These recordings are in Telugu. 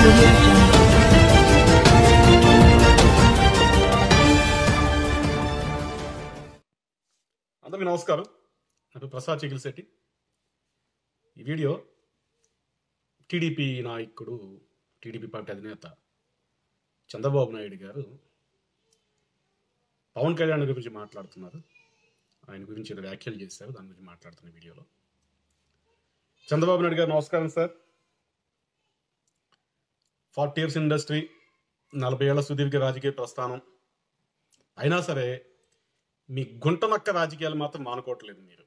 Audio Jungle. అందరికీ నమస్కారం. నా పేరు ప్రసాద్ చిగిల్శెట్టి. ఈ వీడియో టీడీపీ నాయకుడు, టీడీపీ పార్టీ అధినేత చంద్రబాబు నాయుడు గారు పవన్ కళ్యాణ్ గురించి మాట్లాడుతున్నారు. ఆయన గురించి ఏదో వ్యాఖ్యలు చేశారు, దాని గురించి మాట్లాడుతున్న వీడియోలో. చంద్రబాబు నాయుడు గారు నమస్కారం సార్. 40 years ఇండస్ట్రీ, 40 ఏళ్ల సుదీర్ఘ రాజకీయ ప్రస్థానం. అయినా సరే మీ గుంటనక్క రాజకీయాలు మాత్రం మానుకోవట్లేదు మీరు.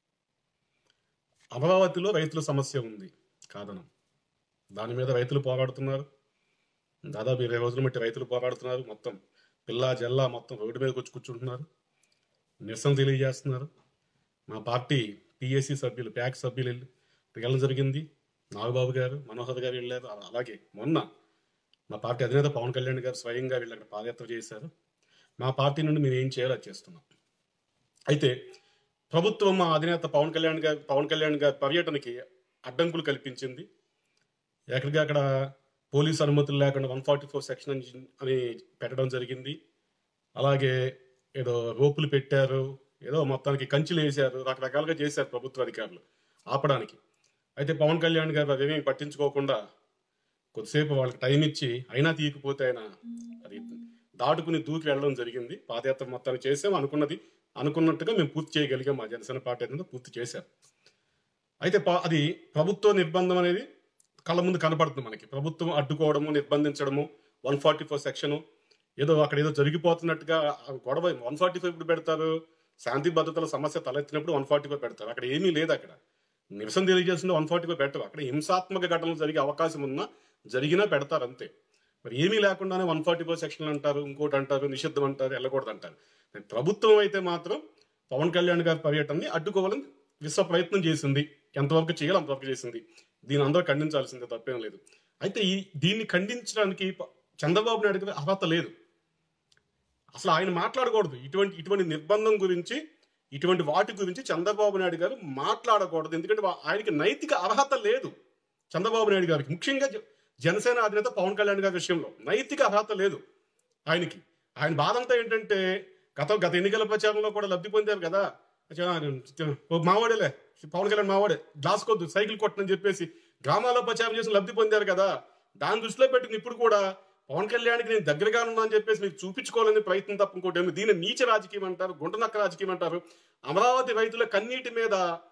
అమరావతిలో రైతుల సమస్య ఉంది కాదనం, దాని మీద రైతులు పోరాడుతున్నారు. దాదాపు 20 రోజుల మట్టి రైతులు పోరాడుతున్నారు. మొత్తం పిల్లా జల్లా మొత్తం రోడ్డు మీదకి వచ్చి కూర్చుంటున్నారు, నిరసన తెలియజేస్తున్నారు. మా పార్టీ పిఎస్సి సభ్యులు, ప్యాక్ సభ్యులు వెళ్ళడం జరిగింది. నాగబాబు గారు, మనోహర్ గారు వెళ్ళారు. అలాగే మొన్న మా పార్టీ అధినేత పవన్ కళ్యాణ్ గారు స్వయంగా వీళ్ళు అక్కడ పాదయాత్ర చేశారు. మా పార్టీ నుండి మేము ఏం చేయాలో అది చేస్తున్నాం. అయితే ప్రభుత్వం మా అధినేత పవన్ కళ్యాణ్ గారి పర్యటనకి అడ్డంకులు కల్పించింది. ఎక్కడికి అక్కడ పోలీసు అనుమతులు లేకుండా 144 సెక్షన్ అని పెట్టడం జరిగింది. అలాగే ఏదో రోపులు పెట్టారు, ఏదో మొత్తానికి కంచెలు వేశారు, రకరకాలుగా చేశారు ప్రభుత్వ అధికారులు ఆపడానికి. అయితే పవన్ కళ్యాణ్ గారు అదేమీ పట్టించుకోకుండా కొద్దిసేపు వాళ్ళకి టైం ఇచ్చి అయినా తీయకపోతే ఆయన అది దాటుకుని దూకి వెళ్ళడం జరిగింది. పాదయాత్ర మొత్తాన్ని చేసాం, అనుకున్నట్టుగా మేము పూర్తి చేయగలిగాం. మా జనసేన పార్టీ అనేది పూర్తి చేశారు. అయితే అది ప్రభుత్వ నిర్బంధం అనేది కళ్ళ ముందు కనపడుతుంది మనకి. ప్రభుత్వం అడ్డుకోవడము, నిర్బంధించడము, 144 సెక్షన్ ఏదో అక్కడ ఏదో జరిగిపోతున్నట్టుగా గొడవ. 145 ఇప్పుడు పెడతారు, శాంతి భద్రతల సమస్య తలెత్తినప్పుడు 145 పెడతారు. అక్కడ ఏమీ లేదు. అక్కడ నిరసన తెలియజేసిన 145 పెట్టరు. అక్కడ హింసాత్మక ఘటనలు జరిగే అవకాశం ఉన్నా జరిగినా పెడతారు అంతే. మరి ఏమీ లేకుండానే 144 సెక్షన్లు అంటారు, ఇంకోటి అంటారు, నిషిద్ధం అంటారు, వెళ్ళకూడదు అంటారు. ప్రభుత్వం అయితే మాత్రం పవన్ కళ్యాణ్ గారి పర్యటనని అడ్డుకోవాలని విశ్వ ప్రయత్నం చేసింది. ఎంతవరకు చేయాలి అంతవరకు చేసింది. దీని అందరూ ఖండించాల్సిందే, తప్పేం లేదు. అయితే దీన్ని ఖండించడానికి చంద్రబాబు నాయుడు గారి అర్హత లేదు. అసలు ఆయన మాట్లాడకూడదు. ఇటువంటి నిర్బంధం గురించి, ఇటువంటి వాటి గురించి చంద్రబాబు నాయుడు గారు మాట్లాడకూడదు. ఎందుకంటే ఆయనకి నైతిక అర్హత లేదు. చంద్రబాబు నాయుడు గారికి, ముఖ్యంగా జనసేన అధినేత పవన్ కళ్యాణ్ గారి విషయంలో నైతిక అర్హత లేదు ఆయనకి. ఆయన బాధంతా ఏంటంటే గత ఎన్నికల ప్రచారంలో కూడా లబ్ధి పొందారు కదా. మావాడేలే పవన్ కళ్యాణ్, మావాడే గ్లాస్కొద్దు సైకిల్ కొట్టనని చెప్పేసి గ్రామాల్లో ప్రచారం చేసి లబ్ధి పొందారు కదా. దాన్ని దృష్టిలో పెట్టుకుని ఇప్పుడు కూడా పవన్ కళ్యాణ్కి నేను దగ్గరగా ఉన్నా అని చెప్పేసి మీకు చూపించుకోవాలని ప్రయత్నం తప్ప ఇంకోటి ఏమి. దీన్ని నీచ రాజకీయం అంటారు, గుంటనక్క రాజకీయం అంటారు. అమరావతి రైతుల కన్నీటి మీద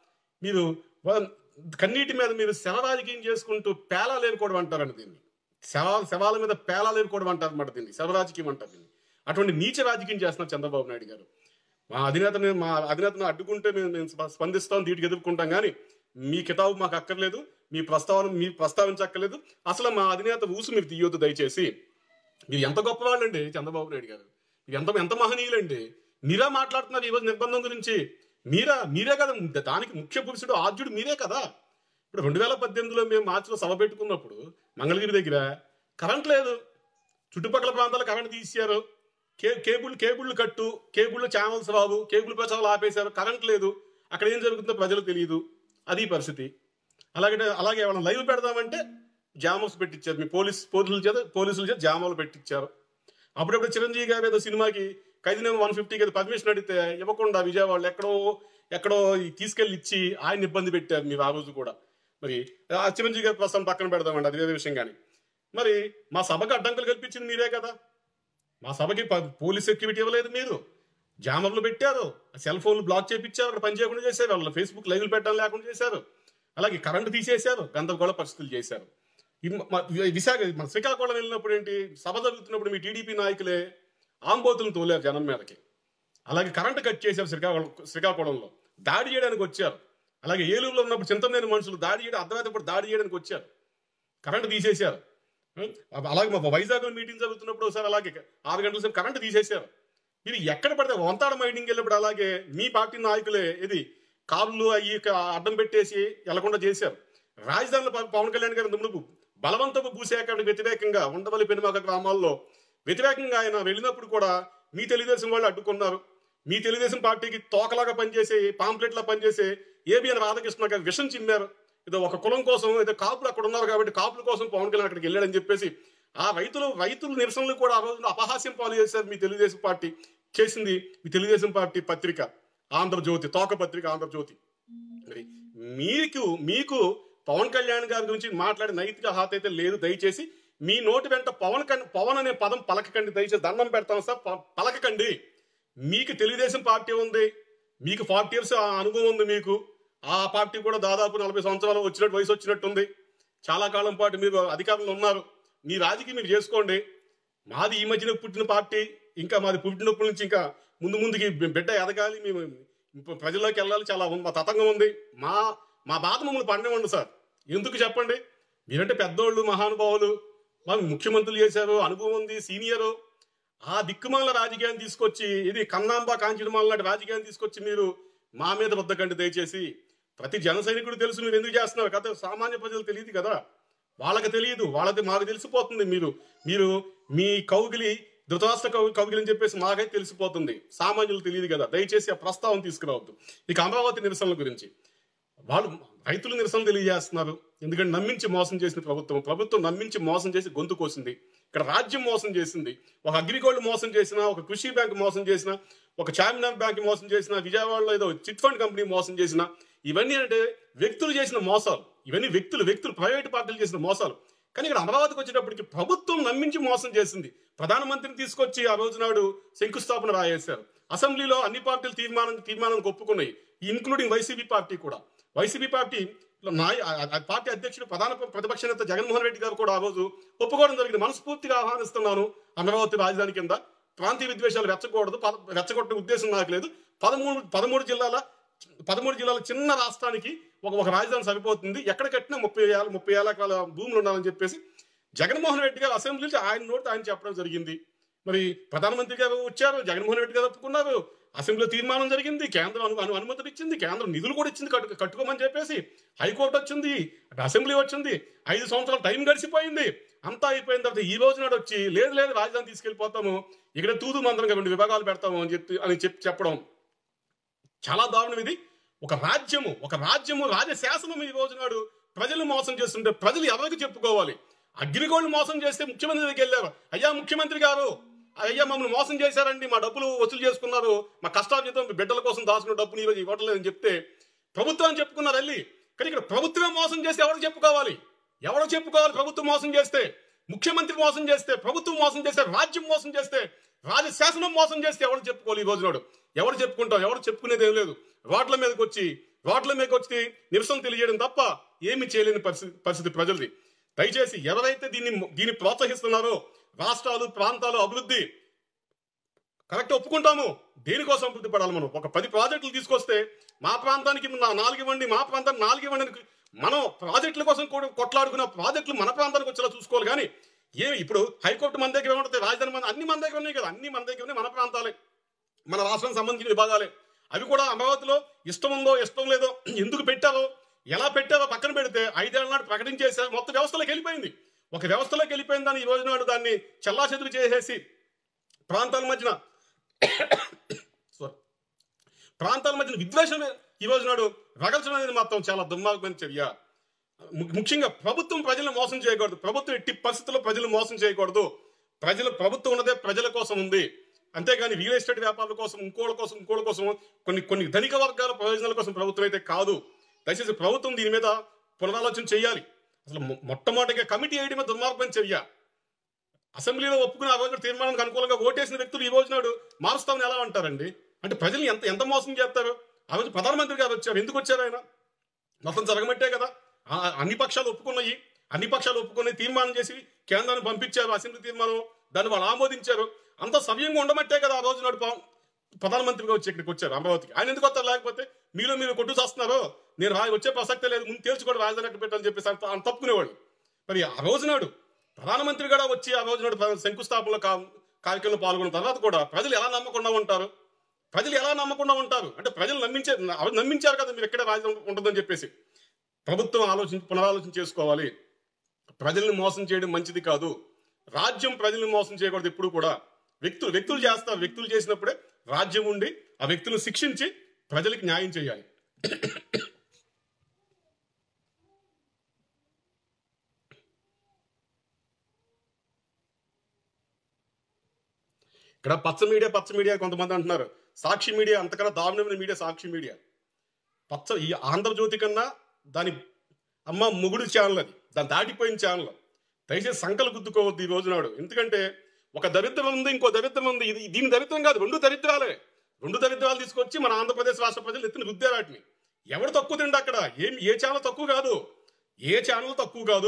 మీరు శవ రాజకీయం చేసుకుంటూ పేలాలు ఏరుకోవడం అంటారండి. దీన్ని శవాల మీద పేలాలు ఏరుకోవడం అంటారు అన్నమాట. దీన్ని శవ రాజకీయం అంటారు. దీన్ని అటువంటి నీచ రాజకీయం చేస్తున్నారు చంద్రబాబు నాయుడు గారు. మా అధినేతను అడ్డుకుంటే మేము స్పందిస్తాం, దీటికి ఎదుర్కొంటాం, కానీ మీ కితాబు మాకు అక్కర్లేదు, మీ ప్రస్తావించక్కర్లేదు. అసలు మా అధినేత ఊసు మీరు తీయొద్దు దయచేసి. మీరు ఎంత గొప్పవాళ్ళండి చంద్రబాబు నాయుడు గారు, మీరు ఎంత మహనీయులండి. మీరే మాట్లాడుతున్నారు ఈరోజు నిర్బంధం గురించి. మీరే కదా దానికి ముఖ్య పురుషుడు, ఆద్యుడు మీరే కదా. ఇప్పుడు 2018లో మేము మార్చిలో సభ పెట్టుకున్నప్పుడు మంగళగిరి దగ్గర కరెంట్ లేదు, చుట్టుపక్కల ప్రాంతాల్లో కరెంట్ తీసారు, కేబుళ్ళు కట్టు, కేబుళ్ళు ఛానల్స్ రావు, కేబుల్ ప్రచారాలు ఆపేశారు, కరెంట్ లేదు. అక్కడ ఏం జరుగుతుందో ప్రజలు తెలియదు. అది పరిస్థితి. అలాగే ఏమైనా లైవ్ పెడదామంటే జామర్స్ పెట్టించారు. మీ పోలీసుల చేత జామాలు పెట్టించారు. అప్పుడప్పుడు చిరంజీవి గారు ఏదో సినిమాకి ఖైదీనేమో 150 పర్మిషన్ అడిగితే ఇవ్వకుండా విజయవాడలో ఎక్కడో తీసుకెళ్లి ఇచ్చి ఆయన ఇబ్బంది పెట్టారు మీరు ఆ రోజు కూడా. మరి ఆ చిరంజీవి గారి ప్రస్తుతం పక్కన పెడదామండి, అది వేరే విషయం. కానీ మరి మా సభకు అడ్డంకులు కల్పించింది మీరే కదా. మా సభకి పోలీస్ సెక్యూరిటీ ఇవ్వలేదు, మీరు జామర్లు పెట్టారు, సెల్ ఫోన్లు బ్లాక్ చేయించారు, అక్కడ పని చేయకుండా చేశారు, వాళ్ళు ఫేస్బుక్ లైవ్లు పెట్టడం లేకుండా చేశారు, అలాగే కరెంటు తీసేశారు, గందరగోళ పరిస్థితులు చేశారు. మన శ్రీకాకుళం వెళ్ళినప్పుడు ఏంటి, సభ జరుగుతున్నప్పుడు మీ టీడీపీ నాయకులే ఆంబోతులను తోలారు జనం మీదకి. అలాగే కరెంటు కట్ చేశారు శ్రీకాకుళంలో, దాడి చేయడానికి వచ్చారు. అలాగే ఏలూరులో ఉన్నప్పుడు చింతమనేని మనుషులు అర్ధరాత్రి దాడి చేయడానికి వచ్చారు, కరెంటు తీసేశారు. అలాగే మా వైజాగ్లో మీటింగ్ జరుగుతున్నప్పుడు ఒకసారి అలాగే 6 గంటల సేపు కరెంటు తీసేశారు. ఇది ఎక్కడ పడితే వంతాడ మైటింగ్ వెళ్ళినప్పుడు అలాగే మీ పార్టీ నాయకులే ఇది కార్లు అయ్యి అడ్డం పెట్టేసి వెళ్లకుండా చేశారు. రాజధానిలో పవన్ కళ్యాణ్ గారి ముందు బలవంతపు భూసేకరణకు వ్యతిరేకంగా ఉండవల్లి పెనుమాక గ్రామాల్లో వ్యతిరేకంగా ఆయన వెళ్ళినప్పుడు కూడా మీ తెలుగుదేశం వాళ్ళు అడ్డుకున్నారు. మీ తెలుగుదేశం పార్టీకి తోకలాగా పనిచేసే, పాంప్లెట్లా పనిచేసే ఏబిఎన్ రాధాకృష్ణ గారు విషం చిమ్మారు. ఏదో ఒక కులం కోసం ఏదో కాపులు అక్కడ ఉన్నారు కాబట్టి కాపుల కోసం పవన్ కళ్యాణ్ అక్కడికి వెళ్ళాడని చెప్పేసి ఆ రైతుల నిరసనలు కూడా ఆ రోజున అపహాస్యం పాలు చేశారు మీ తెలుగుదేశం పార్టీ చేసింది. మీ తెలుగుదేశం పార్టీ పత్రిక ఆంధ్రజ్యోతి, తోక పత్రిక ఆంధ్రజ్యోతి. మరి మీకు పవన్ కళ్యాణ్ గారి గురించి మాట్లాడే నైతిక అర్హత అయితే లేదు. దయచేసి మీ నోటి వెంట పవన్ అనే పదం పలకకండి. దయచేసి దండం పెడతాం సార్, పలకకండి. మీకు తెలుగుదేశం పార్టీ ఉంది, మీకు 40 years అనుభవం ఉంది. మీకు ఆ పార్టీ కూడా దాదాపు 40 సంవత్సరాలు వయసు వచ్చినట్టుంది. చాలా కాలం పాటు మీరు అధికారంలో ఉన్నారు. మీ రాజకీయం మీరు చేసుకోండి. మాది ఈ మధ్యన పుట్టిన పార్టీ, ఇంకా మాది పుట్టినప్పటి నుంచి ఇంకా ముందుకి బిడ్డ ఎదగాలి, మేము ప్రజల్లోకి వెళ్ళాలి, చాలా మా తతంగం ఉంది. మా బాధ మమ్మల్ని పండేవండి సార్. ఎందుకు చెప్పండి? మీరంటే పెద్దోళ్ళు, మహానుభావులు, మా ముఖ్యమంత్రులు చేశారు, అనుభవం ఉంది, సీనియరు. ఆ దిక్కుమాల రాజకీయాన్ని తీసుకొచ్చి, ఇది కన్నాంబ కాంచనమాల లాంటి రాజకీయాన్ని తీసుకొచ్చి మీరు మా మీద రుద్దకండి దయచేసి. ప్రతి జన సైనికుడు తెలుసు మీరు ఎందుకు చేస్తున్నారు కదా, సామాన్య ప్రజలు తెలియదు కదా, వాళ్ళకి తెలియదు, మాకు తెలిసిపోతుంది. మీరు మీ కౌగిలి ధృతరాష్ట్ర కౌగిలి అని చెప్పేసి మాకైతే తెలిసిపోతుంది, సామాన్యులు తెలియదు కదా. దయచేసి ఆ ప్రస్తావన తీసుకురావద్దు. ఇక అమరావతి నిరసనల గురించి వాళ్ళు రైతులు నిరసన తెలియజేస్తున్నారు. ఎందుకంటే నమ్మించి మోసం చేసిన ప్రభుత్వం నమ్మించి మోసం చేసి గొంతు కోసింది. ఇక్కడ రాజ్యం మోసం చేసింది. ఒక అగ్రిగోల్డ్ మోసం చేసిన, ఒక కృషి బ్యాంక్ మోసం చేసిన, ఒక చార్మినార్ బ్యాంక్ మోసం చేసిన, విజయవాడలో ఏదో చిట్ ఫండ్ కంపెనీ మోసం చేసిన, ఇవన్నీ అంటే వ్యక్తులు చేసిన మోసాలు. ఇవన్నీ వ్యక్తులు ప్రైవేట్ పార్టీలు చేసిన మోసాలు. కానీ ఇక్కడ అమరావతికి వచ్చేటప్పటికి ప్రభుత్వం నమ్మించి మోసం చేసింది. ప్రధానమంత్రిని తీసుకొచ్చి ఆ రోజు నాడు శంకుస్థాపన రాయేశారు. అసెంబ్లీలో అన్ని పార్టీలు తీర్మానానికి ఒప్పుకున్నాయి, ఇన్క్లూడింగ్ వైసీపీ పార్టీ కూడా. వైసీపీ పార్టీ పార్టీ అధ్యక్షుడు ప్రతిపక్ష నేత జగన్మోహన్ రెడ్డి గారు కూడా ఆ రోజు ఒప్పుకోవడం జరిగింది. మనస్ఫూర్తిగా ఆహ్వానిస్తున్నాను, అమరావతి రాజధాని కింద ప్రాంతీయ విద్వేషాలు రెచ్చగొట్టే ఉద్దేశం నాకు లేదు. 13 జిల్లాల చిన్న రాష్ట్రానికి ఒక రాజధాని సరిపోతుంది, ఎక్కడ కట్టినా 30 ఏళ్ల కాల భూములు ఉండాలని చెప్పేసి జగన్మోహన్ రెడ్డి గారు అసెంబ్లీలో ఆయన చెప్పడం జరిగింది. మరి ప్రధానమంత్రి గారు వచ్చారు, జగన్మోహన్ రెడ్డి గారు ఒప్పుకున్నారు, అసెంబ్లీలో తీర్మానం జరిగింది, కేంద్రం అనుమతులు ఇచ్చింది, కేంద్రం నిధులు కూడా ఇచ్చింది కట్టుకోమని చెప్పేసి, హైకోర్టు వచ్చింది, అసెంబ్లీ వచ్చింది, 5 సంవత్సరాల టైం గడిచిపోయింది. అంతా అయిపోయిన తర్వాత ఈ రోజు నాడు వచ్చి లేదు రాజధాని తీసుకెళ్లిపోతాము, ఇక్కడ తూదు మంత్రంగా 2 విభాగాలు పెడతాము అని చెప్పడం చాలా దారుణం. ఇది ఒక రాజ్యము రాజశాసనం ఈ రోజు నాడు ప్రజలు మోసం చేస్తుంటే ప్రజలు ఎవరికి చెప్పుకోవాలి? అగ్రిగోల్డ్ మోసం చేస్తే ముఖ్యమంత్రి దగ్గరికి వెళ్ళారు, అయ్యా ముఖ్యమంత్రి గారు, అయ్యా మమ్మల్ని మోసం చేశారండి, మా డబ్బులు వసూలు చేసుకున్నారు, మా కష్టార్జితం బిడ్డల కోసం దాచుకున్న డబ్బుని ఈరోజు ఇవ్వట్లేదని చెప్తే ప్రభుత్వాన్ని చెప్పుకున్నారు వెళ్ళి. కానీ ఇక్కడ ప్రభుత్వమే మోసం చేస్తే ఎవరికి చెప్పుకోవాలి? ప్రభుత్వం మోసం చేస్తే, ముఖ్యమంత్రి మోసం చేస్తే, ప్రభుత్వం మోసం చేస్తే, రాజ్యం మోసం చేస్తే, రాజశాసనం మోసం చేస్తే ఎవరు చెప్పుకోవాలి? ఈ రోజు నాడు ఎవరు చెప్పుకుంటాం? ఎవరు చెప్పుకునేది ఏం లేదు. రోడ్ల మీదకి వచ్చి నిరసన తెలియజేయడం తప్ప ఏమి చేయలేని పరిస్థితి ప్రజలది. దయచేసి ఎవరైతే దీన్ని ప్రోత్సహిస్తున్నారో, రాష్ట్రాలు ప్రాంతాలు అభివృద్ధి కరెక్ట్ ఒప్పుకుంటాము. దేనికోసం అభివృద్ధి పడాలి? మనం ఒక 10 ప్రాజెక్టులు తీసుకొస్తే మా ప్రాంతానికి 4 ఇవ్వండి, మా ప్రాంతానికి 4 ఇవ్వండి, మనం ప్రాజెక్టుల కోసం కూడా కొట్లాడుకున్న ప్రాజెక్టులు మన ప్రాంతానికి వచ్చేలా చూసుకోవాలి. కానీ ఇప్పుడు హైకోర్టు మన దగ్గర ఉంటుంది, రాజధాని అన్ని మన దగ్గర ఉన్నాయి కదా, అన్ని మన దగ్గర ఉన్నాయి, మన ప్రాంతాలే, మన రాష్ట్రానికి సంబంధించిన విభాగాలే. అవి కూడా అమరావతిలో ఇష్టం ఉందో ఇష్టం లేదో, ఎందుకు పెట్టారో ఎలా పెట్టారో పక్కన పెడితే 5 ఏళ్ల నాడు ప్రకటించేసారు, మొత్తం వ్యవస్థలోకి వెళ్ళిపోయింది. ఒక వ్యవస్థలోకి వెళ్ళిపోయిన దాన్ని ఈ రోజు నాడు దాన్ని చెల్లాచెదురు చేసేసి ప్రాంతాల మధ్యన విద్వేషం ఈ రోజు నాడు రగల్చడం అనేది మాత్రం చాలా దుర్మార్గమైన చర్య. ముఖ్యంగా ప్రభుత్వం ప్రజలను మోసం చేయకూడదు. ప్రభుత్వం ఎట్టి పరిస్థితుల్లో ప్రజలు మోసం చేయకూడదు. ప్రభుత్వం ఉన్నదే ప్రజల కోసం ఉంది, అంతేగాని రియల్ ఎస్టేట్ వ్యాపారుల కోసం, ఇంకోళ్ళ కోసం కొన్ని ధనిక వర్గాల ప్రయోజనాల కోసం ప్రభుత్వం అయితే కాదు. దయచేసి ప్రభుత్వం దీని మీద పునరాలోచన చేయాలి. అసలు మొట్టమొదటిగా కమిటీ వేయడమే దుర్మార్గమైన చర్య. అసెంబ్లీలో ఒప్పుకుని ఆ రోజు తీర్మానానికి అనుకూలంగా ఓటేసిన వ్యక్తులు ఈ రోజు నాడు మారుస్తామని ఎలా అంటారండి? అంటే ప్రజల్ని ఎంత మోసం చేస్తారు? ఆ రోజు ప్రధానమంత్రి గారు వచ్చారు, ఎందుకు వచ్చారు? ఆయన మొత్తం జరగబట్టే కదా. అన్ని పక్షాలు ఒప్పుకుని తీర్మానం చేసి కేంద్రాన్ని పంపించారు, అసెంబ్లీ తీర్మానం, దాన్ని వాళ్ళు ఆమోదించారు. అంత సవ్యంగా ఉండమట్టే కదా ఆ రోజు నాడు ప్రధానమంత్రిగా వచ్చి ఇక్కడికి వచ్చారు అమరావతికి. ఆయన ఎందుకు వస్తారు? లేకపోతే మీరు కొట్టు చేస్తున్నారు, నేను వచ్చే ప్రసక్తే లేదు, ముందు తేల్చుకోవడం రాజధాని ఎక్కడ పెట్టాలని చెప్పేసి ఆయన తప్పుకునేవాళ్ళు. మరి ఆ రోజు నాడు ప్రధానమంత్రి కూడా వచ్చి ఆ రోజు నాడు శంకుస్థాపన కార్యక్రమంలో పాల్గొన్న తర్వాత కూడా ప్రజలు ఎలా నమ్మకుండా ఉంటారు? అంటే ప్రజలు నమ్మించారు కదా మీరు ఎక్కడే రాజధాని ఉంటుందని చెప్పేసి. ప్రభుత్వం పునరాలోచన చేసుకోవాలి. ప్రజల్ని మోసం చేయడం మంచిది కాదు. రాజ్యం ప్రజల్ని మోసం చేయకూడదు ఎప్పుడు కూడా. వ్యక్తులు చేస్తారు, వ్యక్తులు చేసినప్పుడే రాజ్యం ఉండి ఆ వ్యక్తులను శిక్షించి ప్రజలకు న్యాయం చేయాలి. ఇక్కడ పచ్చ మీడియా కొంతమంది అంటున్నారు. సాక్షి మీడియా అంతకన్నా దారుణమైన మీడియా సాక్షి మీడియా. ఈ ఆంధ్రజ్యోతి కన్నా దాని అమ్మ మొగుడు ఛానల్ అది, దాన్ని దాటిపోయిన ఛానల్. దయచేసి సంకలు గుద్దుకోవద్దు ఈ రోజు నాడు. ఎందుకంటే ఒక దరిద్రం ఉంది, ఇంకో దరిద్రం ఉంది. దీని దరిద్రం కాదు, రెండు దరిద్రాలే. రెండు దరిద్రాలు తీసుకొచ్చి మన ఆంధ్రప్రదేశ్ రాష్ట్ర ప్రజలు ఎత్తిన రుద్దారు వాటిని. ఎవడు తక్కువ తిండి అక్కడ? ఏ ఛానల్ తక్కువ కాదు, ఏ ఛానల్ తక్కువ కాదు,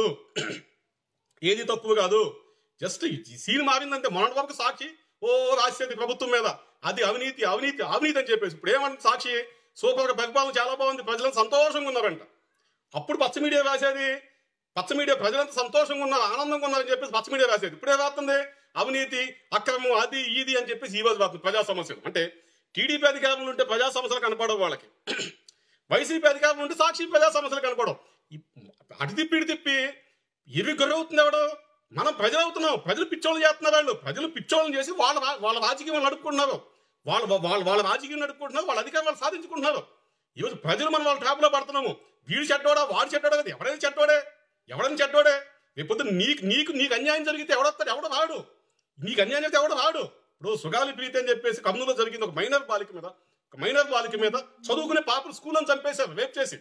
ఏది తక్కువ కాదు. జస్ట్ సీన్ మారిందంటే మొన్నటి వరకు సాక్షి రాసేది ప్రభుత్వం మీద, అది అవినీతి అవినీతి అవినీతి అని చెప్పేసి. ఇప్పుడు ఏమంటే సాక్షి సూపర్గా పరిపాలన చాలా బాగుంది, ప్రజలంతా సంతోషంగా ఉన్నారంట. అప్పుడు పచ్చ మీడియా రాసేది, పచ్చ మీడియా ప్రజలంతా సంతోషంగా ఉన్నారు, ఆనందంగా ఉన్నారని చెప్పేసి పచ్చ మీడియా రాసేది. ఇప్పుడే రాస్తుంది అవినీతి అక్రమం అది ఇది అని చెప్పేసి ఈ రోజు రాస్తుంది ప్రజా సమస్యలు. అంటే టీడీపీ అధికారంలో ఉంటే ప్రజా సమస్యలు కనపడవు వాళ్ళకి, వైసీపీ అధికారంలో ఉంటే సాక్షి ప్రజా సమస్యలు కనపడవు. అటు తిప్పి ఇటు తిప్పి ఇవి గొర్రెవుతుంది ఎవడు? మనం ప్రజలు అవుతున్నాం. ప్రజలు పిచ్చోళ్ళు చేస్తున్నారు. వాళ్ళు ప్రజలు పిచ్చోళ్ళని చేసి వాళ్ళ రాజకీయం నడుపుకుంటున్నారు, వాళ్ళ రాజకీయం నడుపుకుంటున్నారు, వాళ్ళ అధికారం వాళ్ళు సాధించుకుంటున్నారు. ఈరోజు ప్రజలు మనం వాళ్ళ ట్రాప్లో పడుతున్నాము. వీడు చెడ్డోడా వాడు చెడ్డోడా కదా, ఎవరైనా చెడ్డోడే. రేపొద్దు నీకు అన్యాయం జరిగితే ఎవడొస్తాడు? ఎవడు రాడు. నీకు అన్యాయం జరిగితే ఎవడు రాడు. ఇప్పుడు సుగాలి ప్రీతి అని చెప్పేసి కర్నూలులో జరిగింది. ఒక మైనర్ బాలిక మీద చదువుకునే పాపలు స్కూల్ అని చంపేశారు, రేప్ చేసి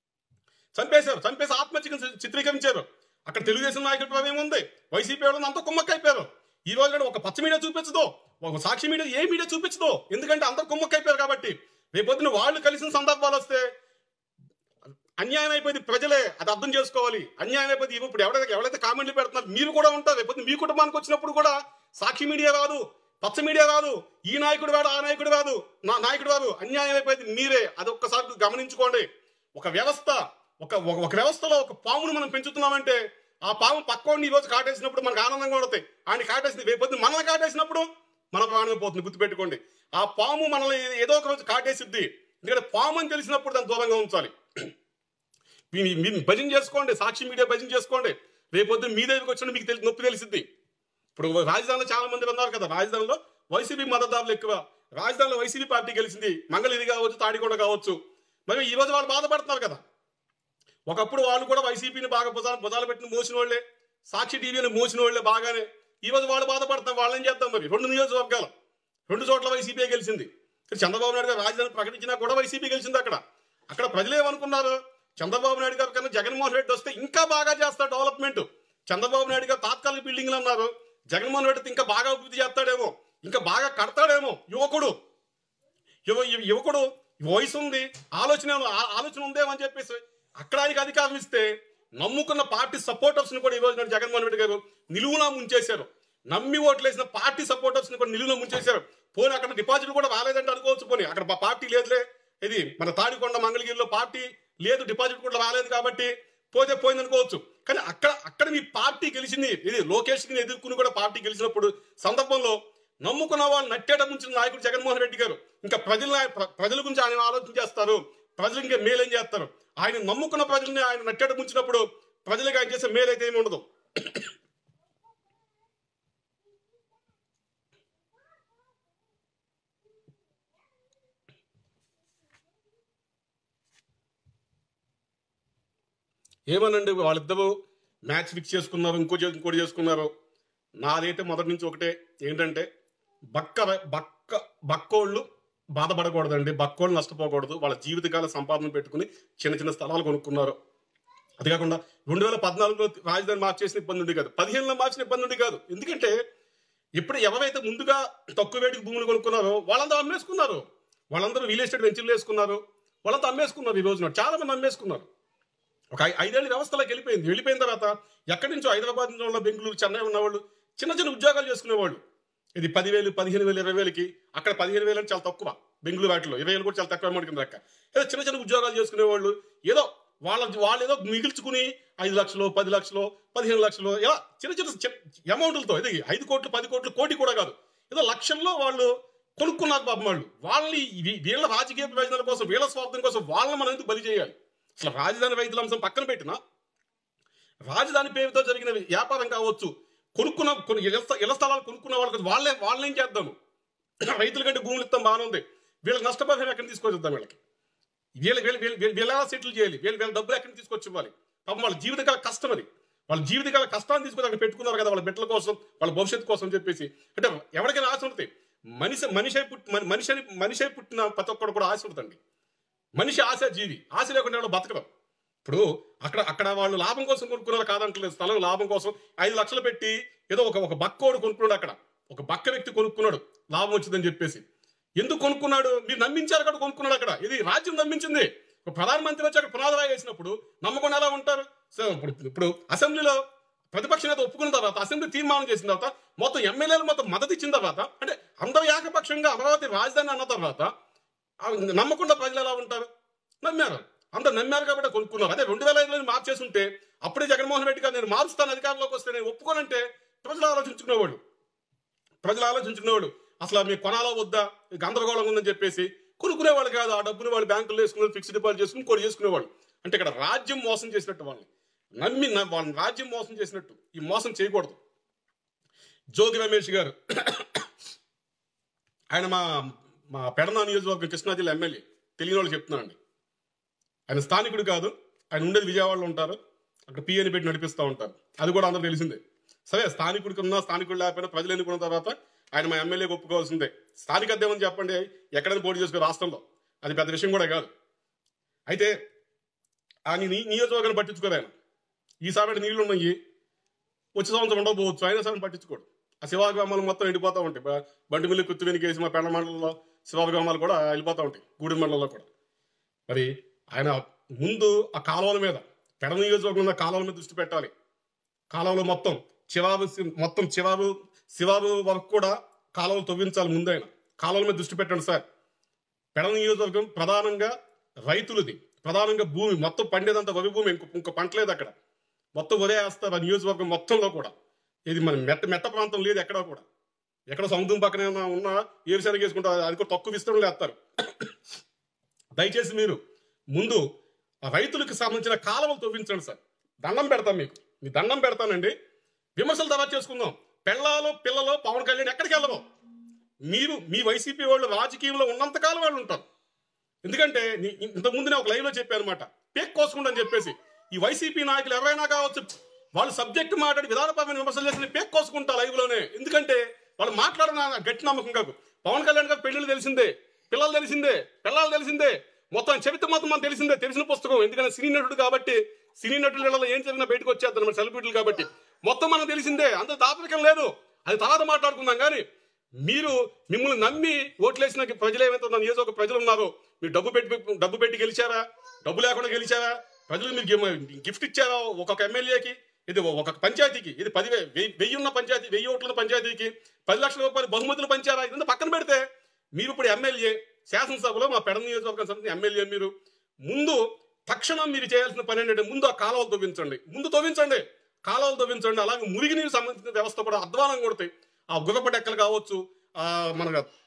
చంపేసి ఆత్మహత్యను చిత్రీకరించారు. అక్కడ తెలుగుదేశం నాయకుడు ఏముంది, వైసీపీ వాళ్ళు అంతా కుమ్మక్కైపోయారు. ఈ రోజు ఒక పచ్చ మీడియా చూపించదు, ఒక సాక్షి మీడియా ఏ మీడియా చూపించదు. ఎందుకంటే అందరూ కుమ్మక్కైపోయారు కాబట్టి. రేపొద్దున వాళ్ళు కలిసిన సందర్భాలు వస్తే అన్యాయం అయిపోయింది. ప్రజలే అది అర్థం చేసుకోవాలి. అన్యాయం అయిపోయింది. ఇప్పుడు ఎవరైతే కామెంట్లు పెడుతున్నారు మీరు కూడా ఉంటారు. రేపొద్దు మీ కుటుంబానికి వచ్చినప్పుడు కూడా సాక్షి మీడియా రాదు, పచ్చ మీడియా రాదు, ఈ నాయకుడు వాడు ఆ నాయకుడు రాదు, నా నాయకుడు రాదు. అన్యాయం అయిపోయింది మీరే. అది ఒక్కసారి గమనించుకోండి. ఒక వ్యవస్థలో ఒక పామును మనం పెంచుతున్నామంటే ఆ పాము పక్కోడిని ఈ రోజు కాటేసినప్పుడు మనకు ఆనందంగా పడతాయి. ఆయన కాటేసింది, రేపొద్దు మనల్ని కాటేసినప్పుడు మన ప్రాణం పోతుంది. గుర్తుపెట్టుకోండి, ఆ పాము మనల్ని ఏదో ఒక రోజు కాటేసిద్ది. ఎందుకంటే పాము అని తెలిసినప్పుడు దాన్ని దూరంగా ఉంచాలి. మీరు భజన చేసుకోండి, సాక్షి మీడియా భజన చేసుకోండి. రేపొద్దు మీ దగ్గరికి వచ్చిన మీకు నొప్పి తెలిసిద్ది. ఇప్పుడు రాజధానిలో చాలా మంది ఉన్నారు కదా, రాజధానిలో వైసీపీ మద్దతుదారులు ఎక్కువ. రాజధానిలో వైసీపీ పార్టీ గెలిచింది, మంగళగిరి కావచ్చు, తాడికొండ కావచ్చు. మరి ఈ రోజు వాళ్ళు బాధపడుతున్నారు కదా. ఒకప్పుడు వాళ్ళు కూడా వైసీపీని బాగా భుజాలు పెట్టిన మోసిన వాళ్ళే, సాక్షి టీవీని మోసిన వాళ్ళే బాగానే. ఈ రోజు వాళ్ళు బాధపడతాం. వాళ్ళని చేద్దాం. మరి 2 నియోజకవర్గాలు 2 చోట్ల వైసీపీ గెలిచింది. చంద్రబాబు నాయుడు గారు రాజధాని ప్రకటించినా కూడా వైసీపీ గెలిచింది. అక్కడ ప్రజలు ఏమనుకున్నారు, చంద్రబాబు నాయుడు గారు కన్నా జగన్మోహన్ రెడ్డి వస్తే ఇంకా బాగా చేస్తాడు డెవలప్మెంట్. చంద్రబాబు నాయుడు గారు తాత్కాలిక బిల్డింగ్లు అన్నారు, జగన్మోహన్ రెడ్డి ఇంకా బాగా అభివృద్ధి చేస్తాడేమో, ఇంకా బాగా కడతాడేమో. యువకుడు వయసు ఉంది, ఆలోచన ఉందేమో అని చెప్పేసి అక్కడ ఆయనకి అధికారం ఇస్తే నమ్ముకున్న పార్టీ సపోర్టర్స్ ని కూడా ఈ రోజు జగన్మోహన్ రెడ్డి గారు నిలువునా ముంచేశారు. నమ్మి ఓట్లేసిన పార్టీ సపోర్టర్స్ ని కూడా నిలువునా ముంచేశారు. పోనీ అక్కడ డిపాజిట్ కూడా రాలేదంటే అనుకోవచ్చు. పోనీ అక్కడ పార్టీ లేదులే, ఇది మన తాడికొండ మంగళగిరిలో పార్టీ లేదు, డిపాజిట్ కూడా రాలేదు కాబట్టి పోయింది అనుకోవచ్చు. కానీ అక్కడ మీ పార్టీ గెలిచింది. ఇది లోకేష్ ని ఎదుర్కొని కూడా పార్టీ గెలిచినప్పుడు సందర్భంలో నమ్ముకున్న వాళ్ళు నట్టేట ముంచిన నాయకుడు జగన్మోహన్ రెడ్డి గారు. ఇంకా ప్రజల గురించి ఆయన ఆలోచన చేస్తారు, ప్రజలు ఇంకా మేలేం చేస్తారు. ఆయన నమ్ముకున్న ప్రజల్ని ఆయన నట్టేట ముంచినప్పుడు ప్రజలకు ఆయన చేసే మేలైతే ఏమి ఉండదు. ఏమనండి, వాళ్ళిద్దరూ మ్యాచ్ ఫిక్స్ చేసుకున్నారు, ఇంకోటి చేసుకున్నారు. నాదైతే మొదటి నుంచి ఒకటే ఏంటంటే, బక్కోళ్ళు బాధపడకూడదండి, బక్కోళ్ళు నష్టపోకూడదు. వాళ్ళ జీవితకాల సంపాదన పెట్టుకుని చిన్న స్థలాలు కొనుక్కున్నారు. అది కాకుండా 2014లో రాజధాని మార్చేసిన ఇబ్బంది ఉంది కాదు, 15లో మార్చిన ఇబ్బంది ఉంది కాదు. ఎందుకంటే ఇప్పుడు ఎవరైతే ముందుగా తక్కువ వేడికి భూములు కొనుక్కున్నారో వాళ్ళందరూ అమ్మేసుకున్నారు. వాళ్ళందరూ రియల్ ఎస్టేట్ వెంచర్లు వేసుకున్నారు, వాళ్ళంతా అమ్మేసుకున్నారు. ఈ రోజున చాలా మంది అమ్మేసుకున్నారు. ఒక 5 ఏళ్ళ వ్యవస్థలోకి వెళ్ళిపోయిన తర్వాత ఎక్కడి నుంచో హైదరాబాద్ ఉన్న బెంగళూరు, చెన్నై ఉన్నవాళ్ళు చిన్న ఉద్యోగాలు చేసుకునేవాళ్ళు. ఇది 10,000, 15,000, 20,000కి. అక్కడ 15,000 అంటే చాలా తక్కువ. బెంగళూరు వాటిలో 20,000 కూడా చాలా తక్కువ అమౌంట్ కింద లెక్క. ఏదో చిన్న ఉద్యోగాలు చేసుకునేవాళ్ళు. ఏదో వాళ్ళు ఏదో మిగిల్చుకుని 5 లక్షలు, 10 లక్షలు, 15 లక్షలు ఇలా చిన్న అమౌంట్లతో, ఇది 5 కోట్లు, 10 కోట్లు, కోటి కూడా కాదు, ఏదో లక్షల్లో వాళ్ళు కొనుక్కున్నారు పాపం. వాళ్ళని వీళ్ళ రాజకీయ ప్రయోజనాల కోసం, వీళ్ళ స్వార్థం కోసం వాళ్ళని మనం ఎందుకు బలి చేయాలి? అసలు రాజధాని రైతుల అంశం పక్కన పెట్టినా, రాజధాని పేరుతో జరిగిన వ్యాపారం కావచ్చు, ఇళ్ల స్థలాలు కొనుక్కున్న వాళ్ళేం చేద్దాము? రైతుల కంటే భూములు ఇస్తాం బాగానే ఉంది, వీళ్ళకి నష్టపరిహారం ఎక్కడ తీసుకొచ్చేద్దాం? వీళ్ళు ఎలా సెటిల్ చేయాలి? వీళ్ళ డబ్బులు ఎక్కడికి తీసుకొచ్చి ఇవ్వాలి? పాపం వాళ్ళ జీవితకాల కష్టం అది. వాళ్ళ జీవితకాల కష్టాన్ని తీసుకుని అక్కడ పెట్టుకున్నారు కదా వాళ్ళ బిడ్డల కోసం, వాళ్ళ భవిష్యత్తు కోసం చెప్పేసి. అంటే ఎవరికైనా ఆశ ఉంటుంది. మనిషి పుట్టిన ప్రతి ఒక్కడు కూడా ఆశ ఉంటుందండి. మనిషి ఆశ జీవి, ఆశ లేకుండా వాళ్ళు బతకడం. ఇప్పుడు అక్కడ వాళ్ళు లాభం కోసం కొనుక్కున్నారు కాదంటలేదు, స్థలం లాభం కోసం 5 లక్షలు పెట్టి ఏదో ఒక బక్కోడు కొనుక్కున్నాడు. అక్కడ ఒక బక్క వ్యక్తి కొనుక్కున్నాడు లాభం వచ్చిందని చెప్పేసి. ఎందుకు కొనుక్కున్నాడు? మీరు నమ్మించారు అక్కడ కొనుక్కున్నాడు. అక్కడ ఇది రాజ్యం నమ్మించింది. ఒక ప్రధానమంత్రి వచ్చి అక్కడ పునాదురాయి వేసినప్పుడు నమ్మకుండా ఎలా ఉంటారు? ఇప్పుడు అసెంబ్లీలో ప్రతిపక్ష నేత ఒప్పుకున్న తర్వాత, అసెంబ్లీ తీర్మానం చేసిన తర్వాత, మొత్తం ఎమ్మెల్యేలు మొత్తం మద్దతు ఇచ్చిన తర్వాత, అంటే అందరూ ఏకపక్షంగా అమరావతి రాజధాని అన్న తర్వాత నమ్మకుండా ప్రజలు ఎలా ఉంటారు? నమ్మారు, అందరు నమ్మారు కాబట్టి కొనుక్కున్నారు. అదే 2005లో మార్చేసి ఉంటే అప్పుడే జగన్మోహన్ రెడ్డి గారు నేను మారుస్తాను అధికారంలోకి వస్తే నేను ఒప్పుకోనంటే ప్రజలు ఆలోచించుకునేవాడు. అసలు మీకు కొనాలో వద్దా, గందరగోళంగా ఉందని చెప్పేసి కొనుక్కునేవాళ్ళు కాదు. ఆ డబ్బులు వాళ్ళు బ్యాంకుల్లో వేసుకున్నారు, ఫిక్స్డ్ డిపాజిట్ చేసుకుని కూడా చేసుకునేవాళ్ళు. అంటే ఇక్కడ రాజ్యం మోసం చేసినట్టు, వాళ్ళని రాజ్యం మోసం చేసినట్టు. ఈ మోసం చేయకూడదు. జోగి రమేష్ గారు ఆయన మా పెడన నియోజకవర్గం కృష్ణా జిల్లా ఎమ్మెల్యే. తెలియని వాళ్ళు చెప్తున్నానండి. ఆయన స్థానికుడు కాదు, ఆయన ఉండేది విజయవాడలో ఉంటారు. అక్కడ పిఎని పెట్టి నడిపిస్తూ ఉంటారు. అది కూడా అందరూ తెలిసిందే. సరే, స్థానికుడికి ఉన్నా స్థానికుడు లేకపోయినా ప్రజలు ఎన్నుకున్న తర్వాత ఆయన మా ఎమ్మెల్యేకి ఒప్పుకోవాల్సిందే. స్థానికత ఏమని చెప్పండి, ఎక్కడైనా పోటీ చేసుకో రాష్ట్రంలో, అది పెద్ద విషయం కూడా కాదు. అయితే ఆయన నియోజకవర్గాన్ని పట్టించుకోరు. ఆయన ఈసారి నీళ్లు ఉన్నాయి, వచ్చే సంవత్సరం ఉండకపోవచ్చు, అయినా సరే పట్టించుకోడు. ఆ శివాగ్రామాలు మొత్తం ఎండిపోతూ ఉంటాయి. బండిమిల్లి కుత్తి వెనికేసి మా పెండ మండలంలో శివాగ్రామాలు కూడా వెళ్ళిపోతూ ఉంటాయి, గూడెం మండలంలో కూడా. మరి ఆయన ముందు ఆ కాలువల మీద, పెడ నియోజకవర్గం ఉన్న కాలువల మీద దృష్టి పెట్టాలి. కాలువలో మొత్తం శివారు వరకు కూడా కాలువలు తవ్వించాలి. ముందు ఆయన కాలువల మీద దృష్టి పెట్టండి సార్. పెడ నియోజకవర్గం ప్రధానంగా రైతులది, ప్రధానంగా భూమి మొత్తం పండేదంతా వరి భూమి, ఇంకో పంట లేదు అక్కడ. మొత్తం వరే వేస్తారు ఆ నియోజకవర్గం మొత్తంలో కూడా. ఇది మన మెట్ట ప్రాంతం లేదు ఎక్కడా కూడా. ఎక్కడ సముద్రం పక్కనే ఉన్నా ఏరుశనగ వేసుకుంటారు, అది కూడా తక్కువ విస్తరణలు వేస్తారు. దయచేసి మీరు ముందు ఆ రైతులకు సంబంధించిన కాలువలు తవ్వించండి సార్. దండం పెడతాం మీకు, మీ దండం పెడతానండి. విమర్శలు తర్వాత చేసుకుందాం. పిల్లలు పవన్ కళ్యాణ్ ఎక్కడికి వెళ్ళరు. మీరు మీ వైసీపీ వాళ్ళు రాజకీయంలో ఉన్నంతకాలం వాళ్ళు ఉంటారు. ఎందుకంటే ఇంతకుముందు నేను ఒక లైవ్ లో చెప్పాను అనమాట, పేక్ కోసుకుంటా అని చెప్పేసి. ఈ వైసీపీ నాయకులు ఎవరైనా కావచ్చు, వాళ్ళు సబ్జెక్ట్ మాట్లాడి విధానపరమైన విమర్శలు చేసిన పేక్ కోసుకుంటా లైవ్ లోనే. ఎందుకంటే వాళ్ళు మాట్లాడిన గట్టి నమ్మకం కాదు. పవన్ కళ్యాణ్ గారు పెళ్లిళ్ళు తెలిసిందే, పిల్లలు తెలిసిందే, మొత్తం చరిత్ర మొత్తం మనకు తెలిసిందే, తెలిసిన పుస్తకం. ఎందుకంటే సినీ నటుడు కాబట్టి, సినీ నటుల ఏం జరిగినా బయటకు వచ్చేద్దాం, మన సెలబ్రిటీలు కాబట్టి మొత్తం మనకు తెలిసిందే. అంత దాపరికం లేదు, అది తర్వాత మాట్లాడుకుందాం. కానీ మిమ్మల్ని నమ్మి ఓట్లేసిన ప్రజలు ఏమైతే నియోజకవర్గ ప్రజలు ఉన్నారో, మీరు డబ్బు పెట్టి గెలిచారా, డబ్బు లేకుండా గెలిచారా, ప్రజలు మీరు గిఫ్ట్ ఇచ్చారా ఒక్కొక్క ఎమ్మెల్యేకి, ఇది ఒక్కొక్క పంచాయతీకి, ఇది 10,000 ఉన్న పంచాయతీ, 1000 ఓట్ల పంచాయతీకి 10 లక్షల రూపాయలు బహుమతులు పంచారా? ఇదంతా పక్కన పెడితే మీరు ఇప్పుడు ఎమ్మెల్యే, శాసనసభలో మా పెడ నియోజకవర్గం సంబంధించిన ఎమ్మెల్యే, మీరు ముందు తక్షణం మీరు చేయాల్సిన పని ఏంటంటే ముందు ఆ కాలువలు తవ్వించండి, కాలువలు తవ్వించండి. అలాగే మురుగునీరు సంబంధించిన వ్యవస్థ కూడా అధ్వానం కొడతాయి. ఆ గుర్రపడెక్కలు కావచ్చు, మన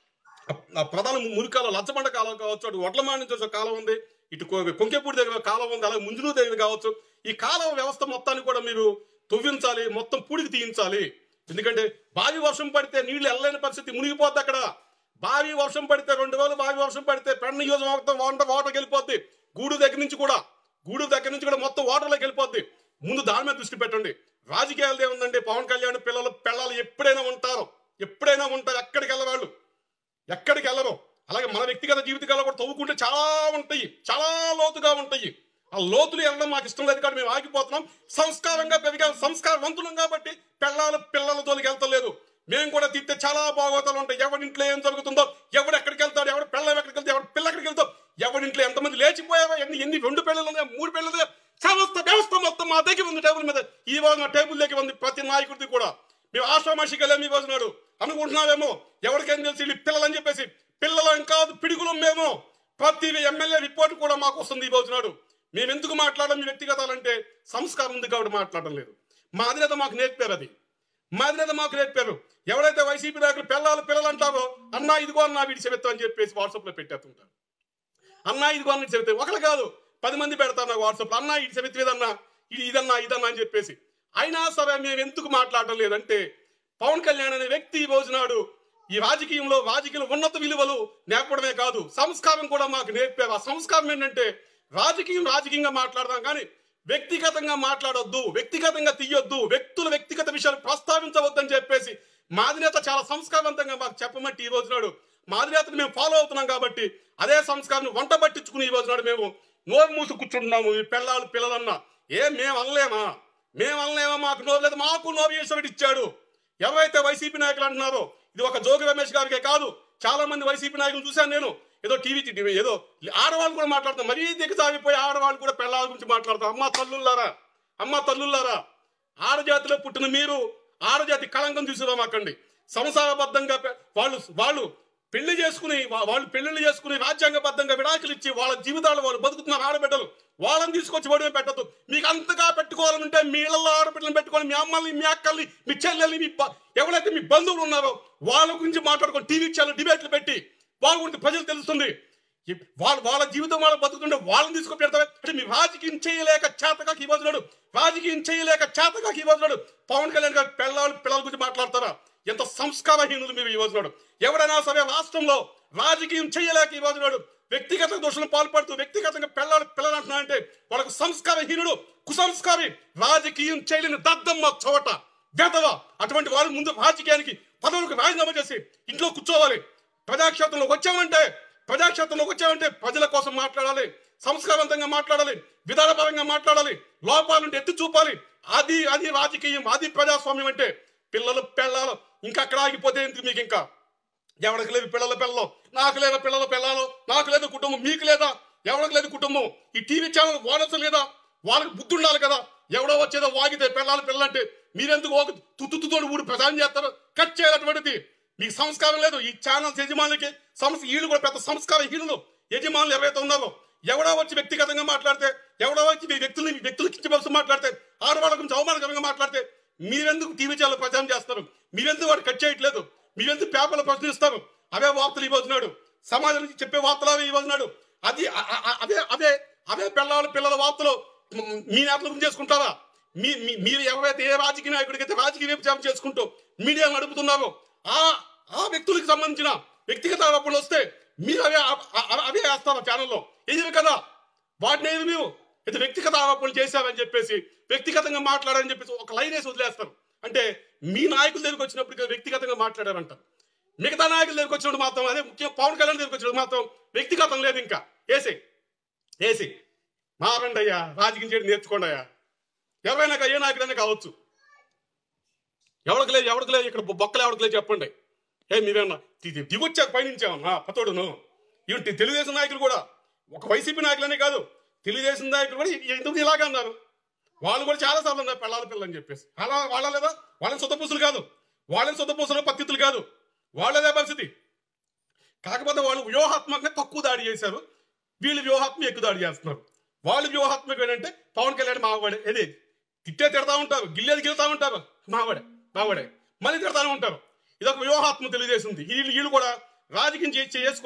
ప్రధాన మురికాల లచ్చబండ కాలువ కావచ్చు, అటు వడ్లమాడ నుంచి వచ్చే కాలువ ఉంది, ఇటు కొంకెపూడి దగ్గర కాలువ ఉంది, అలాగే ముంజులూరు దగ్గర కావచ్చు. ఈ కాలువ వ్యవస్థ మొత్తాన్ని కూడా మీరు తవ్వించాలి, మొత్తం పూడికి తీయించాలి. ఎందుకంటే భారీ వర్షం పడితే నీళ్లు వెళ్ళలేని పరిస్థితి, మునిగిపోద్ది అక్కడ. భారీ వర్షం పడితే 2 రోజులు భారీ వర్షం పడితే పెడ నియోజకవర్గం వాటర్కి వెళ్ళిపోద్ది. గూడూరు దగ్గర నుంచి కూడా మొత్తం వాటర్లోకి వెళ్ళిపోద్ది. ముందు దాని మీద దృష్టి పెట్టండి. రాజకీయాలు ఏముందండి, పవన్ కళ్యాణ్ పిల్లలు ఎప్పుడైనా ఉంటారు, ఎక్కడికి వెళ్ళరు. అలాగే మన వ్యక్తిగత జీవితాలు కూడా తవ్వుకుంటే చాలా లోతుగా ఉంటాయి. ఆ లోతులు వెళ్ళడం మాకు ఇష్టం లేదు కాబట్టి మేము ఆగిపోతున్నాం. సంస్కారంగా పెరిగాం, సంస్కారవంతులం కాబట్టి పిల్లల తోలికి వెళ్తలేదు. మేము కూడా తిట్టే చాలా భాగవతాలు ఉంటాయి. ఎవరింట్లో ఏం జరుగుతుందో, ఎవడు ఎక్కడికి వెళ్తాడు, ఎవడు పిల్లలు ఎక్కడికి వెళ్తాడు, ఎవడు పిల్ల ఎక్కడికి వెళ్తావు, ఎవరింట్లో ఎంతమంది లేచిపోయావో, ఎన్ని 2 పెళ్ళలు ఉన్నాయా, 3 పెళ్ళలు, వ్యవస్థ మొత్తం మా దగ్గర ఉంది, టేబుల్ మీద. ఈ రోజు నా టేబుల్ దగ్గర ఉంది ప్రతి నాయకుడిది కూడా. మేము ఆశ్రమాషికలేమి ఈ రోజు నాడు అనుకుంటున్నావేమో, ఎవరికేం తెలిసి పిల్లలు అని చెప్పేసి. పిల్లలం కాదు, పిడుగులం మేము. ప్రతి ఎమ్మెల్యే రిపోర్ట్ కూడా మాకు వస్తుంది ఈ రోజు నాడు. మేము ఎందుకు మాట్లాడడం మీ వ్యక్తిగతాలంటే సంస్కారం ఉంది కాబట్టి మాట్లాడడం లేదు. మా అధినేత మాకు నేర్పారు. ఎవరైతే వైసీపీ నాయకులు పిల్లలు అంటారో, అన్నా ఇదిగో అన్నా వీడి చెబుతా అని చెప్పేసి వాట్సాప్ లో పెట్టేస్తుంటారు. అన్నా ఇదిగో అన్న చెబితే ఒకరు కాదు 10 మంది పెడతారు నాకు వాట్సాప్. అన్నా ఇది చెబితేదన్నా, ఇదన్నా అని చెప్పేసి. అయినా సరే మేము ఎందుకు మాట్లాడడం లేదంటే, పవన్ కళ్యాణ్ అనే వ్యక్తి ఈ రోజు నాడు ఈ రాజకీయంలో ఉన్నత విలువలు నేర్పడమే కాదు, సంస్కారం కూడా మాకు నేర్పారు. ఆ సంస్కారం ఏంటంటే రాజకీయంగా మాట్లాడదాం, కానీ వ్యక్తిగతంగా మాట్లాడొద్దు, వ్యక్తిగతంగా తీయొద్దు, వ్యక్తిగత విషయాలు ప్రస్తావించవద్దని చెప్పేసి మా అధినేత చాలా సంస్కారవంతంగా మాకు చెప్పమంటే ఈ రోజు నాడు మా అధినేతను మేము ఫాలో అవుతున్నాం కాబట్టి అదే సంస్కారాన్ని వంట పట్టించుకుని ఈ రోజు నాడు మేము నోరు మూసి కూర్చుంటున్నాము. ఈ పిల్లలన్నా మేము అనలేమా, మాకు నోరు లేదు, మాకు నోరు ఈశ్వరుడు ఇచ్చాడు. ఎవరైతే వైసీపీ నాయకులు అంటున్నారో ఇది ఒక జోగి రమేష్ గారికే కాదు, చాలా మంది వైసీపీ నాయకులు చూశాను నేను. ఏదో టీవీ ఏదో ఆడవాళ్ళు కూడా మాట్లాడతారు, మరీ దిగసాగిపోయి ఆడవాళ్ళు కూడా పిల్లల గురించి మాట్లాడతారు. అమ్మ తల్లుల్లారా, ఆడజాతిలో పుట్టిన మీరు ఆడజాతి కళంకం తీసుకురామాకండి. సంసారబద్ధంగా వాళ్ళు పెళ్లిళ్ళు చేసుకుని రాజ్యాంగబద్ధంగా విడాకులు ఇచ్చి వాళ్ళ జీవితాలు వాళ్ళు బతుకుతున్నారు ఆడబిడ్డలు. వాళ్ళని తీసుకొచ్చి ఒడిమే పెట్టద్దు. మీకు అంతగా పెట్టుకోవాలంటే మీ ఇళ్లలో ఆడబిడ్డలను పెట్టుకోవాలి, మీ అమ్మల్ని, మీ అక్కల్ని, మీ చెల్లెల్ని, ఎవరైతే మీ బంధువులు ఉన్నారో వాళ్ళ గురించి మాట్లాడుకొని టీవీ ఛానల్ డిబేట్లు పెట్టి వాళ్ళ గురించి ప్రజలు తెలుస్తుంది. వాళ్ళ జీవితం వాళ్ళు బతుకుతుంటే వాళ్ళని తీసుకొని పెడతారు. అంటే మీ రాజకీయం చేయలేక చేతకాకి ఇవ్వదున్నాడు పవన్ కళ్యాణ్ గారు పిల్లల గురించి మాట్లాడతారా? ఎంత సంస్కారహీనులు మీరు ఈ రోజునాడు. ఎవరైనా సరే రాష్ట్రంలో రాజకీయం చేయలేక ఈ రోజునాడు వ్యక్తిగత దోషులను పాల్పడుతూ వ్యక్తిగతంగా పిల్లలు అంటున్నారంటే వాళ్ళకు సంస్కారహీనుడు, కుసంస్కారి, రాజకీయం చేయలేని దద్దమ్మ చోట గెదవ. అటువంటి వాళ్ళు ముందు రాజకీయానికి పదవులకు రాజీనామా చేసి ఇంట్లో కూర్చోవాలి. ప్రజాక్షేత్రంలోకి వచ్చామంటే ప్రజల కోసం మాట్లాడాలి, సంస్కారవంతంగా మాట్లాడాలి, విధానపరంగా మాట్లాడాలి, లోపాలను ఎత్తి చూపాలి. అది రాజకీయం, అది ప్రజాస్వామ్యం. అంటే పిల్లలు ఇంకా అక్కడ ఆగిపోతే ఎందుకు మీకు? ఇంకా ఎవరికి లేదు పిల్లలు, నాకు లేదా పిల్లలు, నాకు లేదు కుటుంబం, మీకు లేదా? ఎవరికి లేదు కుటుంబం. ఈ టీవీ ఛానల్ ఓనర్స్ లేదా? వాళ్ళకి బుద్ధి ఉండాలి కదా. ఎవడో వచ్చేదో వాగితే పిల్లలంటే మీరెందుకు తుత్తుతో ఊడి ప్రచారం చేస్తారు? కట్ చేయాలటువంటిది. మీకు సంస్కారం లేదు. ఈ ఛానల్స్ యజమానులకి వీళ్ళు కూడా పెద్ద సంస్కారహీనులు యజమానులు ఎవరైతే ఉన్నారో. ఎవడో వచ్చి వ్యక్తిగతంగా మాట్లాడితే, ఎవడో వచ్చి వ్యక్తులు కించపరుస్తూ మాట్లాడితే, ఆడవాళ్ళ గురించి అవమానకరంగా మాట్లాడితే మీరెందుకు టీవీ ఛానల్ ప్రచారం చేస్తారు? మీరెందుకు వాడు కట్ చేయట్లేదు? మీరెందుకు పేపర్లు ప్రశ్నిస్తారు? అవే వార్తలు ఇవ్వతున్నాడు, సమాజం నుంచి చెప్పే వార్తలు అవి ఇవ్వతున్నాడు. అవే పిల్లల వార్తలు మీ నేతల గురించి చేసుకుంటారా? మీరు ఎవరైతే ఏ రాజకీయ నాయకుడికైతే రాజకీయ వ్యభిచారం చేసుకుంటూ మీడియా నడుపుతున్నారో ఆ వ్యక్తులకు సంబంధించిన వ్యక్తిగత ఆరోపణలు వస్తే మీరు అవే వేస్తారా ఛానల్లో? ఇది కదా వాటిని ఏది మీరు ఇది వ్యక్తిగత ఆరోపణలు చేశారని చెప్పేసి, వ్యక్తిగతంగా మాట్లాడారని చెప్పేసి ఒక లైన్ వేసి వదిలేస్తారు. అంటే మీ నాయకుల దగ్గరికి వచ్చినప్పుడు వ్యక్తిగతంగా మాట్లాడారంట. మిగతా నాయకుల దగ్గరికి వచ్చినప్పుడు మాత్రం, అదే ముఖ్యంగా పవన్ కళ్యాణ్ దగ్గరికి వచ్చినప్పుడు మాత్రం వ్యక్తిగతం లేదు. ఇంకా ఏసి మారండి అయ్యా, రాజకీయం చేయడం నేర్చుకోండి అయ్యా. ఎవరైనా ఏ నాయకుడైనా కావచ్చు. ఎవరికి లేదు ఇక్కడ బొక్కలు ఎవరికి లేదు చెప్పండి. మీరేమన్నా దిగొచ్చారు పయనించామన్నా పతోడును. ఇవి తెలుగుదేశం నాయకులు కూడా, ఒక వైసీపీ నాయకులనే కాదు, తెలుగుదేశం నాయకులు కూడా ఎందుకు ఇలాగే అన్నారు. వాళ్ళు కూడా చాలా సార్లు ఉన్నారు పిల్లలని చెప్పేసి. వాళ్ళ లేదా? వాళ్ళని సొంతపూసులు కాదు, పత్తితులు కాదు, వాళ్ళదే పరిస్థితి. కాకపోతే వాళ్ళు వ్యూహాత్మకంగా తక్కువ దాడి చేశారు, వీళ్ళు వ్యూహాత్మక ఎక్కువ దాడి చేస్తున్నారు. వాళ్ళు వ్యూహాత్మక ఏంటంటే పవన్ కళ్యాణ్ మావాడే, ఏది తిడతా ఉంటారు, గిల్లుతా ఉంటారు, మావాడే మళ్ళీ తిడతానే ఉంటారు. ఇదొక వ్యూహాత్మక తెలియజేసింది. వీళ్ళు కూడా రాజకీయం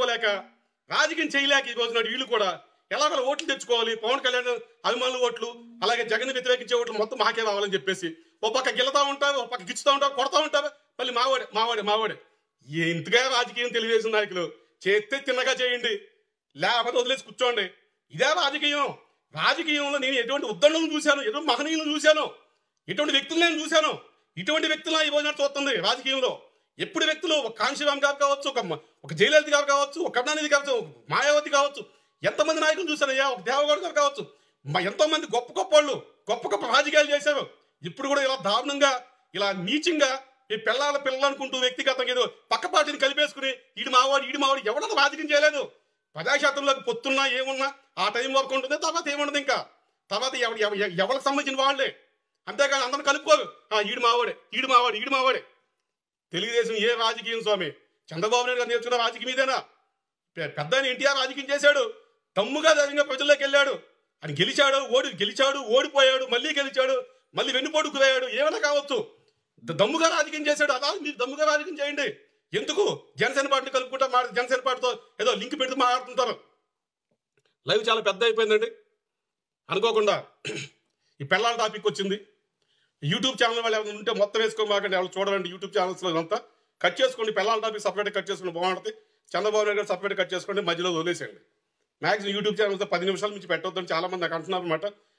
చేయలేక ఈ రోజున వీళ్ళు కూడా ఎలాగో ఓట్లు తెచ్చుకోవాలి, పవన్ కళ్యాణ్ అభిమానుల ఓట్లు, అలాగే జగన్ వ్యతిరేకించే ఓట్లు మొత్తం మాకే రావాలని చెప్పేసి ఒక పక్క గిల్లుతా ఉంటారు, ఒక పక్క గిచ్చుతా ఉంటారు, కొడతా ఉంటారు, మళ్ళీ మావాడే. ఇంతగా రాజకీయం తెలియజేసిన నాయకులు చేస్తే తిన్నగా చేయండి, లేకపోతే వదిలేసి కూర్చోండి. ఇదే రాజకీయంలో నేను ఎటువంటి ఉద్దండులను చూశాను, ఎటువంటి మహనీయులను చూశాను, ఎటువంటి వ్యక్తులు నేను చూశాను. ఇటువంటి వ్యక్తులు ఈ రోజున చూస్తుంది రాజకీయంలో. ఎప్పుడు వ్యక్తులు ఒక కాంశీరామ్ గారు కావచ్చు, ఒక జయలలిత గారు కావచ్చు, ఒక కరుణానిధి కావచ్చు, మాయావతి కావచ్చు, ఎంతమంది నాయకులు చూశారయ్యా, ఒక దేవగౌడ గారు కావచ్చు, ఎంతో మంది గొప్ప వాళ్ళు గొప్ప రాజకీయాలు చేశారు. ఇప్పుడు కూడా ఇలా దారుణంగా, ఇలా నీచంగా ఈ పిల్లలు అనుకుంటూ వ్యక్తిగతంగా ఏదో పక్క పార్టీని కలిపేసుకుని ఈడు మావాడు ఎవడన్నా రాజకీయం చేయలేదు. ప్రజాక్షేత్రంలోకి పొత్తున్నా ఏమున్నా ఆ టైం వరకు ఉంటుంది, తర్వాత ఏముండదు. ఇంకా తర్వాత ఎవరికి సంబంధించిన వాళ్ళే, అంతేకాని అందరూ కలుపుకోరు. ఈడు మావాడే. తెలుగుదేశం ఏ రాజకీయం స్వామి? చంద్రబాబు నాయుడు గారు నేర్చుకున్న రాజకీయం ఇదేనా? పెద్ద ఎన్టీఆర్ రాజకీయం చేశాడు, దమ్ముగా ధైర్యంగా ప్రజల్లోకి వెళ్ళాడు, అని గెలిచాడు, ఓడిపోయాడు, మళ్ళీ గెలిచాడు, మళ్ళీ వెన్నుపోటుకు వేయాడు, ఏమైనా కావచ్చు. దమ్ముగా రాజకీయం చేశాడు. అలా మీరు దమ్ముగా రాజకీయం చేయండి. ఎందుకు జనసేన పార్టీని కలుపుకుంటా జనసేన పార్టీతో ఏదో లింక్ పెడుతూ మాట్లాడుతుంటారు? లైవ్ చాలా పెద్ద అయిపోయిందండి. అనుకోకుండా ఈ పిల్లల టాపిక్ వచ్చింది. యూట్యూబ్ ఛానల్ వాళ్ళు ఎవరైనా ఉంటే మొత్తం వేసుకోమాకండి, ఎవరు చూడాలండి యూట్యూబ్ ఛానల్స్లో అంతా కట్ చేసుకోండి. పిల్లల టాపిక్ సపరేట్ కట్ చేసుకుని బాగుంటుంది. చంద్రబాబు నాయుడు గారు సపరేట్ కట్ చేసుకోండి, మధ్యలో వదిలేసేయండి. మ్యాక్సిమం యూట్యూబ్ ఛానల్తో 10 నిమిషాల నుంచి పెట్టొద్దని చాలా మంది నాకు అంటున్నారు అనమాట.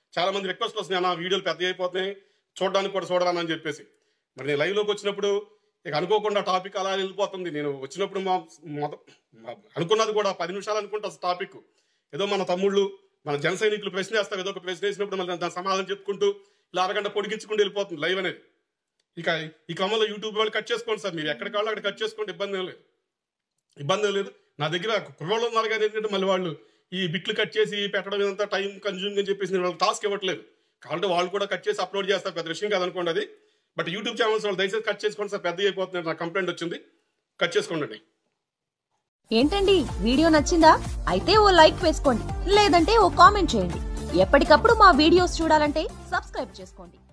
చాలా మంది రిక్వెస్ట్లు వస్తున్నాయి, నా వీడియోలు పెద్ద అయిపోతున్నాయి, చూడడానికి కూడా చూడరానని చెప్పేసి. మరి నేను లైవ్లోకి వచ్చినప్పుడు ఇక అనుకోకుండా టాపిక్ అలా వెళ్ళిపోతుంది. నేను వచ్చినప్పుడు అనుకున్నది కూడా 10 నిమిషాలు అనుకుంటా టాపిక్. ఏదో మన తమ్ముళ్ళు, మన జన సైనికులు ప్రశ్న వేస్తాం, ఏదో ఒక ప్రశ్న వేసినప్పుడు మళ్ళీ దాని సమాధానం చెప్పుకుంటూ ఇలా అరగంట పొడిగించుకుంటూ వెళ్ళిపోతుంది లైవ్ అనేది. ఇక ఈ క్రమంలో యూట్యూబ్ వాళ్ళు కట్ చేసుకోండి సార్, మీరు ఎక్కడికి వాళ్ళు అక్కడ కట్ చేసుకోండి, ఇబ్బంది ఏం లేదు. నా దగ్గర కుర్రోళ్ళు ఉన్నారు కానీ ఏంటంటే మళ్ళీ వాళ్ళు ఈ బిట్లు కట్ చేసి పెట్టడం ఇదంతా టైం కన్జ్యూమింగ్ అని చెప్పేసి నేను వాళ్ళకి టాస్క్ ఇవ్వట్లేదు. కాబట్టి వాళ్ళు కూడా కట్ చేసి అప్లోడ్ చేస్తారు, పెద్ద విషయం కాదనుకోండి అది. బట్ యూట్యూబ్ ఛానల్స్ వాళ్ళు దయచేసి కట్ చేసుకోండి సార్, పెద్దగా అయిపోతుంది, నాకు కంప్లైంట్ వచ్చింది, కట్ చేసుకోండి. ఏంటండి వీడియో నచ్చిందా? అయితే ఓ లైక్ వేసుకోండి, లేదంటే ఓ కామెంట్ చేయండి. ఎప్పటికప్పుడు మా వీడియోస్ చూడాలంటే సబ్స్క్రైబ్ చేసుకోండి.